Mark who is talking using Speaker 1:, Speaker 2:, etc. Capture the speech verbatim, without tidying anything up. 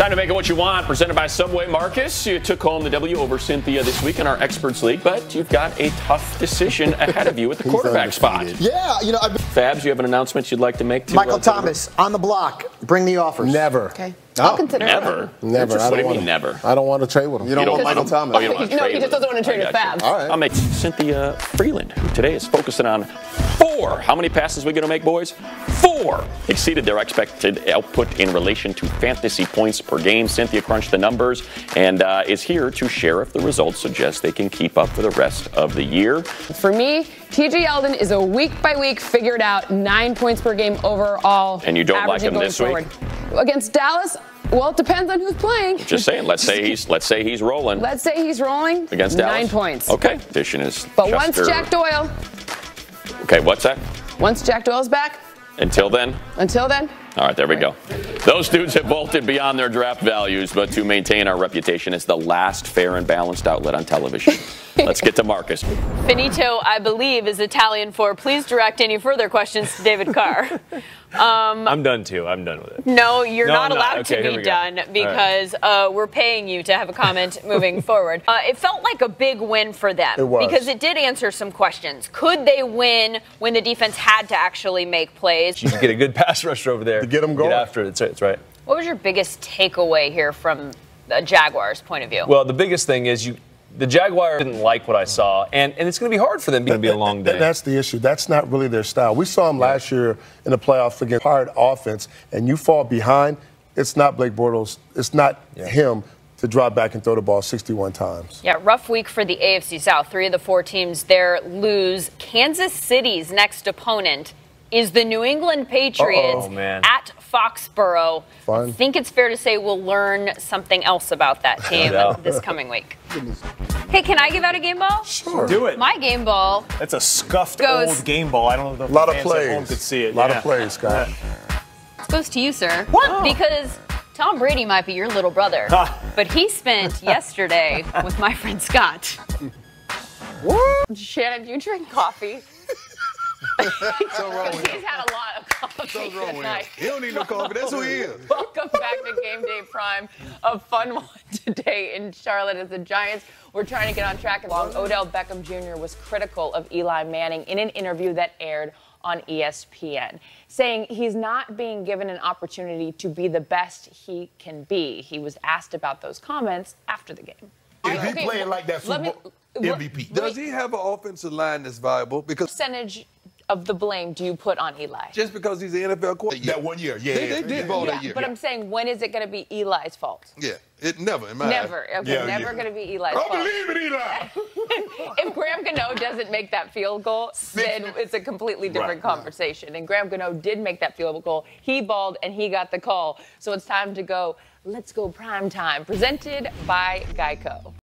Speaker 1: Time to make it what you want. Presented by Subway. Marcus, you took home the W over Cynthia this week in our Experts League, but you've got a tough decision ahead of you at the quarterback spot.
Speaker 2: Yeah, you know. I've been
Speaker 1: Fabs, you have an announcement you'd like to make to
Speaker 2: Michael
Speaker 1: uh,
Speaker 2: Thomas on the block. Bring the offers.
Speaker 3: Never.
Speaker 4: Okay.
Speaker 3: Oh,
Speaker 4: I'll consider
Speaker 1: Never.
Speaker 4: it.
Speaker 3: Never.
Speaker 1: Just,
Speaker 3: I
Speaker 1: what do
Speaker 3: don't
Speaker 1: you
Speaker 3: want
Speaker 1: mean never?
Speaker 3: I don't want to trade with him.
Speaker 2: You don't,
Speaker 1: You
Speaker 2: want
Speaker 1: don't
Speaker 2: Michael
Speaker 1: want-
Speaker 2: Thomas.
Speaker 1: Oh, you don't want to
Speaker 4: No,
Speaker 1: trade
Speaker 4: he just
Speaker 1: with
Speaker 4: doesn't want to
Speaker 1: him.
Speaker 4: trade with
Speaker 1: I got you.
Speaker 4: Fabs.
Speaker 3: All right.
Speaker 1: I'll make Cynthia Freeland, who today is focusing on four. How many passes are we going to make, boys? Four. Exceeded their expected output in relation to fantasy points per game. Cynthia crunched the numbers and uh, is here to share if the results suggest they can keep up for the rest of the year.
Speaker 4: For me, T J Yeldon is a week-by-week figured out nine points per game overall.
Speaker 1: And you don't like
Speaker 4: averaging
Speaker 1: him
Speaker 4: going
Speaker 1: this week?
Speaker 4: forward. Against Dallas, well, it depends on who's playing.
Speaker 1: Just saying. Let's say he's let's say he's rolling
Speaker 4: Let's say he's rolling.
Speaker 1: against
Speaker 4: Nine
Speaker 1: Dallas.
Speaker 4: points.
Speaker 1: Okay. Addition is.
Speaker 4: But once
Speaker 1: Chester.
Speaker 4: Jack Doyle,
Speaker 1: Okay. What's that?
Speaker 4: once Jack Doyle's back,
Speaker 1: Until then.
Speaker 4: until then,
Speaker 1: All right, there we go. Those dudes have vaulted beyond their draft values, but to maintain our reputation as the last fair and balanced outlet on television. Let's get to Marcus.
Speaker 5: Finito, I believe, is Italian for please direct any further questions to David Carr. Um,
Speaker 6: I'm done too. I'm done with it.
Speaker 5: no, you're
Speaker 6: No,
Speaker 5: not
Speaker 6: I'm not.
Speaker 5: allowed
Speaker 6: Okay,
Speaker 5: to
Speaker 6: here
Speaker 5: be
Speaker 6: we go.
Speaker 5: done
Speaker 6: All
Speaker 5: because uh, we're paying you to have a comment moving forward. Uh, it felt like a big win for them
Speaker 3: It was.
Speaker 5: because it did answer some questions. Could they win when the defense had to actually make plays?
Speaker 6: You get a good pass rusher over there.
Speaker 3: To get 'em going.
Speaker 6: Get after it. That's right. That's right.
Speaker 5: What was your biggest takeaway here from the Jaguars' point of view?
Speaker 6: Well, the biggest thing is you. The Jaguars didn't like what I saw, and, and it's going to be hard for them. It's going to be a long day.
Speaker 3: That's the issue. That's not really their style. We saw them last year in the playoffs against hard offense, and you fall behind. It's not Blake Bortles. It's not
Speaker 6: Yeah.
Speaker 3: him to drop back and throw the ball sixty-one times.
Speaker 5: Yeah, rough week for the A F C South. Three of the four teams there lose. Kansas City's next opponent is the New England Patriots
Speaker 6: Uh-oh, man.
Speaker 5: at Foxborough.
Speaker 3: Fun.
Speaker 5: I think it's fair to say we'll learn something else about that team
Speaker 6: doubt.
Speaker 5: this coming week. Hey, can I give out a game ball?
Speaker 3: Sure.
Speaker 7: Do it.
Speaker 5: My game ball.
Speaker 7: That's a scuffed
Speaker 5: Goes-
Speaker 7: old game ball. I don't know if the
Speaker 3: A lot of
Speaker 7: fans at home
Speaker 3: plays.
Speaker 7: could see it.
Speaker 3: A lot
Speaker 7: yeah.
Speaker 3: of plays, Scott.
Speaker 5: goes to you, sir. What? Because Tom Brady might be your little brother, but he spent yesterday with my friend Scott.
Speaker 3: What?
Speaker 4: Shannon, do you drink coffee?
Speaker 8: What's wrong with
Speaker 4: He's
Speaker 8: him?
Speaker 4: had a lot of coffee
Speaker 8: What's wrong with him?
Speaker 4: tonight.
Speaker 8: He don't need no coffee. That's who he is.
Speaker 4: Welcome back to Game Day Prime. A fun one today in Charlotte as the Giants were trying to get on track along. Odell Beckham Junior was critical of Eli Manning in an interview that aired on E S P N, saying he's not being given an opportunity to be the best he can be. He was asked about those comments after the game.
Speaker 8: If he
Speaker 4: Okay,
Speaker 8: playing like that,
Speaker 4: let me-
Speaker 8: Super Bowl M V P. Does he have an offensive line that's viable? Because
Speaker 4: Percentage of the blame do you put on Eli?
Speaker 8: just because he's an N F L quarterback. That one year, yeah. They, they did ball
Speaker 4: Yeah,
Speaker 8: that year.
Speaker 4: but I'm saying, when is it going to be Eli's fault?
Speaker 8: Yeah, it never, in my
Speaker 4: Never.
Speaker 8: eyes.
Speaker 4: Okay,
Speaker 8: Yeah,
Speaker 4: never
Speaker 8: yeah.
Speaker 4: going to be Eli's
Speaker 8: I
Speaker 4: fault.
Speaker 8: believe in Eli.
Speaker 4: If Graham Gano doesn't make that field goal, then it's a completely different
Speaker 8: Right, right.
Speaker 4: conversation. And Graham Gano did make that field goal. He balled and he got the call. So it's time to go. Let's go prime time. Presented by Geico.